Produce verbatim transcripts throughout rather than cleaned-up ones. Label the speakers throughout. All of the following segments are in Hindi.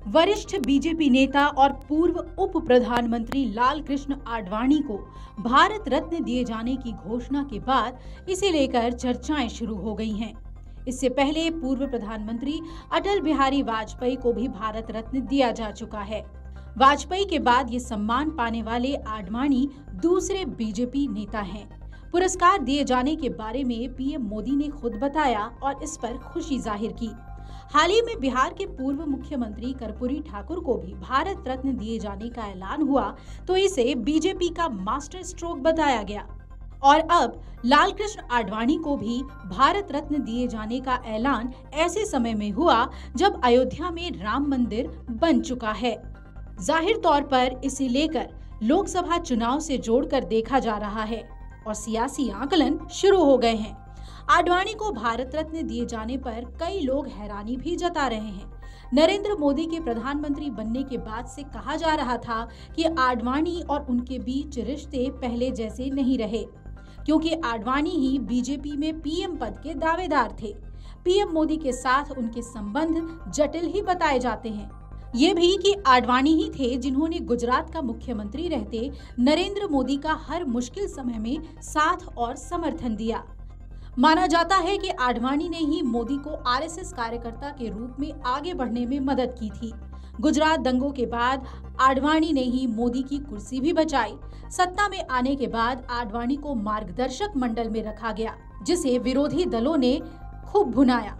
Speaker 1: वरिष्ठ बीजेपी नेता और पूर्व उप प्रधानमंत्री लालकृष्ण आडवाणी को भारत रत्न दिए जाने की घोषणा के बाद इसे लेकर चर्चाएं शुरू हो गई हैं। इससे पहले पूर्व प्रधानमंत्री अटल बिहारी वाजपेयी को भी भारत रत्न दिया जा चुका है। वाजपेयी के बाद ये सम्मान पाने वाले आडवाणी दूसरे बीजेपी नेता हैं। पुरस्कार दिए जाने के बारे में पीएम मोदी ने खुद बताया और इस पर खुशी जाहिर की। हाल ही में बिहार के पूर्व मुख्यमंत्री कर्पूरी ठाकुर को भी भारत रत्न दिए जाने का ऐलान हुआ तो इसे बीजेपी का मास्टर स्ट्रोक बताया गया। और अब लालकृष्ण आडवाणी को भी भारत रत्न दिए जाने का ऐलान ऐसे समय में हुआ जब अयोध्या में राम मंदिर बन चुका है। जाहिर तौर पर इसे लेकर लोकसभा चुनाव से जोड़कर देखा जा रहा है और सियासी आकलन शुरू हो गए हैं। आडवाणी को भारत रत्न दिए जाने पर कई लोग हैरानी भी जता रहे हैं। नरेंद्र मोदी के प्रधानमंत्री बनने के बाद से कहा जा रहा था कि आडवाणी और उनके बीच रिश्ते पहले जैसे नहीं रहे, क्योंकि आडवाणी ही बीजेपी में पीएम पद के दावेदार थे। पीएम मोदी के साथ उनके संबंध जटिल ही बताए जाते हैं। ये भी कि आडवाणी ही थे जिन्होंने गुजरात का मुख्यमंत्री रहते नरेंद्र मोदी का हर मुश्किल समय में साथ और समर्थन दिया। माना जाता है कि आडवाणी ने ही मोदी को आरएसएस कार्यकर्ता के रूप में आगे बढ़ने में मदद की थी। गुजरात दंगों के बाद आडवाणी ने ही मोदी की कुर्सी भी बचाई। सत्ता में आने के बाद आडवाणी को मार्गदर्शक मंडल में रखा गया, जिसे विरोधी दलों ने खूब भुनाया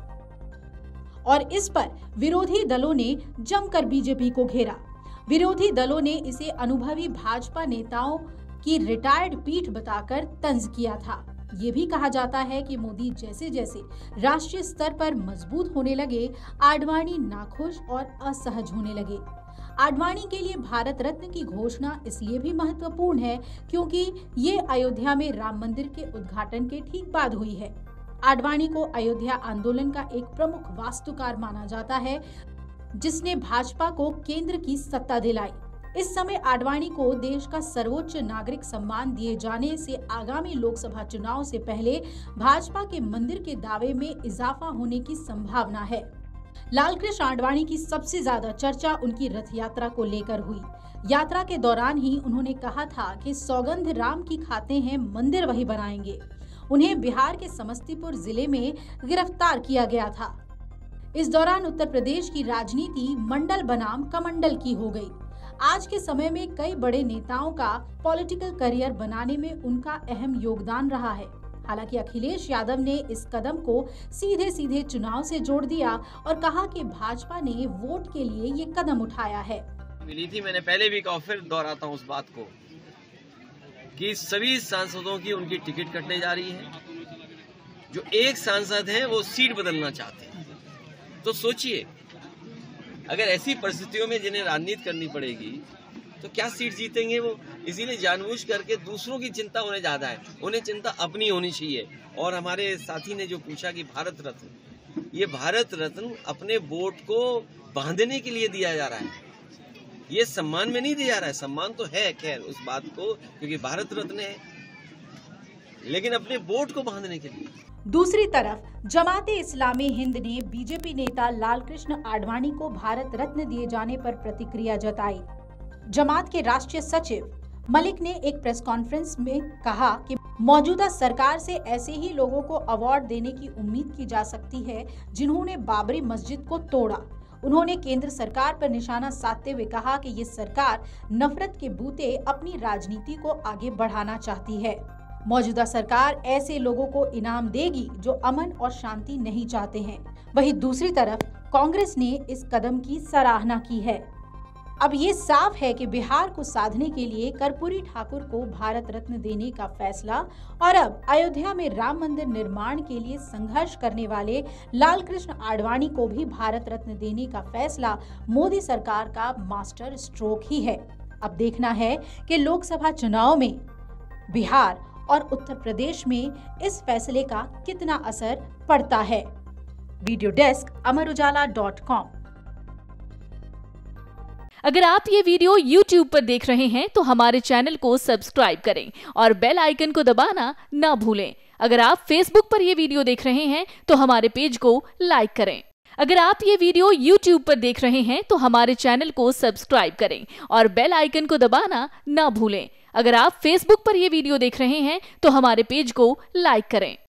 Speaker 1: और इस पर विरोधी दलों ने जमकर बीजेपी को घेरा। विरोधी दलों ने इसे अनुभवी भाजपा नेताओं की रिटायर्ड पीठ बताकर तंज किया था। ये भी कहा जाता है कि मोदी जैसे जैसे राष्ट्रीय स्तर पर मजबूत होने लगे, आडवाणी नाखुश और असहज होने लगे। आडवाणी के लिए भारत रत्न की घोषणा इसलिए भी महत्वपूर्ण है क्योंकि ये अयोध्या में राम मंदिर के उद्घाटन के ठीक बाद हुई है। आडवाणी को अयोध्या आंदोलन का एक प्रमुख वास्तुकार माना जाता है, जिसने भाजपा को केंद्र की सत्ता दिलाई। इस समय आडवाणी को देश का सर्वोच्च नागरिक सम्मान दिए जाने से आगामी लोकसभा चुनाव से पहले भाजपा के मंदिर के दावे में इजाफा होने की संभावना है। लालकृष्ण आडवाणी की सबसे ज्यादा चर्चा उनकी रथ यात्रा को लेकर हुई। यात्रा के दौरान ही उन्होंने कहा था कि सौगंध राम की खाते हैं, मंदिर वही बनाएंगे। उन्हें बिहार के समस्तीपुर जिले में गिरफ्तार किया गया था। इस दौरान उत्तर प्रदेश की राजनीति मंडल बनाम कमंडल की हो गई। आज के समय में कई बड़े नेताओं का पॉलिटिकल करियर बनाने में उनका अहम योगदान रहा है। हालांकि अखिलेश यादव ने इस कदम को सीधे सीधे चुनाव से जोड़ दिया और कहा कि भाजपा ने वोट के लिए ये कदम उठाया है।
Speaker 2: मिली थी, मैंने पहले भी कहा, फिर दोहराता हूँ उस बात को कि सभी सांसदों की उनकी टिकट कटने जा रही है। जो एक सांसद हैं वो सीट बदलना चाहते हैं। तो सोचिए, अगर ऐसी परिस्थितियों में जिन्हें राजनीति करनी पड़ेगी तो क्या सीट जीतेंगे वो? इसीलिए जानबूझ करके दूसरों की चिंता उन्हें ज्यादा है, उन्हें चिंता अपनी होनी चाहिए। और हमारे साथी ने जो पूछा कि भारत रत्न, ये भारत रत्न अपने वोट को बांधने के लिए दिया जा रहा है, ये सम्मान में नहीं दिया जा रहा है। सम्मान तो है खैर उस बात को, क्योंकि भारत रत्न है, लेकिन अपने वोट को बांधने के लिए।
Speaker 1: दूसरी तरफ जमाते इस्लामी हिंद ने बीजेपी नेता लालकृष्ण आडवाणी को भारत रत्न दिए जाने पर प्रतिक्रिया जताई। जमात के राष्ट्रीय सचिव मलिक ने एक प्रेस कॉन्फ्रेंस में कहा कि मौजूदा सरकार से ऐसे ही लोगों को अवार्ड देने की उम्मीद की जा सकती है जिन्होंने बाबरी मस्जिद को तोड़ा। उन्होंने केंद्र सरकार पर निशाना साधते हुए कहा कि ये सरकार नफरत के बूते अपनी राजनीति को आगे बढ़ाना चाहती है। मौजूदा सरकार ऐसे लोगों को इनाम देगी जो अमन और शांति नहीं चाहते हैं। वहीं दूसरी तरफ कांग्रेस ने इस कदम की सराहना की है। अब ये साफ है कि बिहार को साधने के लिए कर्पूरी ठाकुर को भारत रत्न देने का फैसला और अब अयोध्या में राम मंदिर निर्माण के लिए संघर्ष करने वाले लालकृष्ण आडवाणी को भी भारत रत्न देने का फैसला मोदी सरकार का मास्टर स्ट्रोक ही है। अब देखना है कि लोकसभा चुनाव में बिहार और उत्तर प्रदेश में इस फैसले का कितना असर पड़ता है। Video desk Amar Ujala dot com.
Speaker 3: अगर आप ये वीडियो यूट्यूब पर देख रहे हैं तो हमारे चैनल को सब्सक्राइब करें और बेल आइकन को दबाना ना भूलें। अगर आप फेसबुक पर ये वीडियो देख रहे हैं तो हमारे पेज को लाइक करें। अगर आप ये वीडियो YouTube पर देख रहे हैं तो हमारे चैनल को सब्सक्राइब करें और बेल आइकन को दबाना ना भूलें। अगर आप Facebook पर ये वीडियो देख रहे हैं तो हमारे पेज को लाइक करें।